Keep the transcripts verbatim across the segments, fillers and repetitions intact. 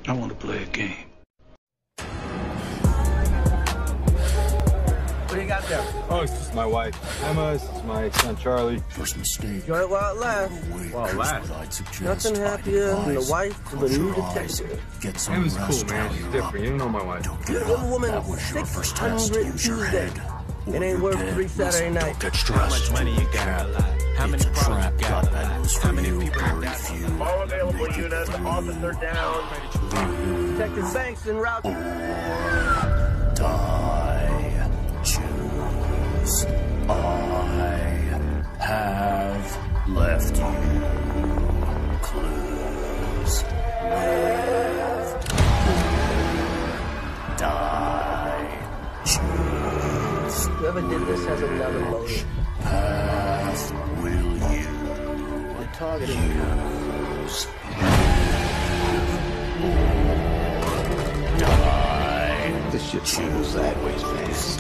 I want to play a game. What do you got there? Oh, it's just my wife, Emma. This is my son, Charlie. First mistake. Enjoy it while it lasts. While it lasts. Nothing happier than the wife of a new detective. Get some Emma's rest cool, man. while She's you're different. up. You don't know my wife. Don't You get give up. a woman That was your six first test. hundred Use your Tuesday. head. It ain't worth three Saturday Listen, nights. Don't get stressed. How much money you got? How many It's a problems trap. you got? God, that was for How many you. people Very got? few. All available Make it units, through. officer down. Detective Banks en route. Die. Choose. I have left you clues. Live. Die. Choose. Whoever did this has another motive. Path will you They're targeting use? Die. This shit goes sideways fast.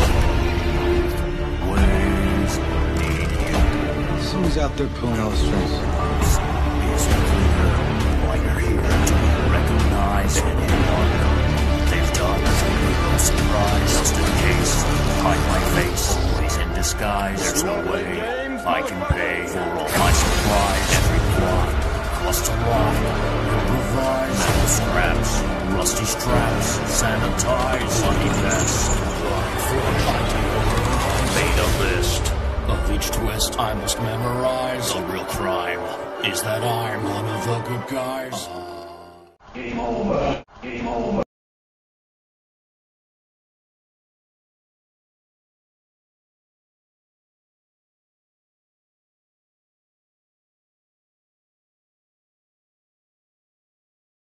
Ways need you. Someone's out there pulling all the strings. Is clear why you're here to recognize anyone. They've done no surprise. Just in case, hide my face. Always in disguise. There's no way I can pay for all my supplies. Every plot costs a lot. Improvise. Metal scraps, rusty straps, sanitize, bloody mess. Made a list of each twist I must memorize. The real crime is that I'm one of the good guys. Game over.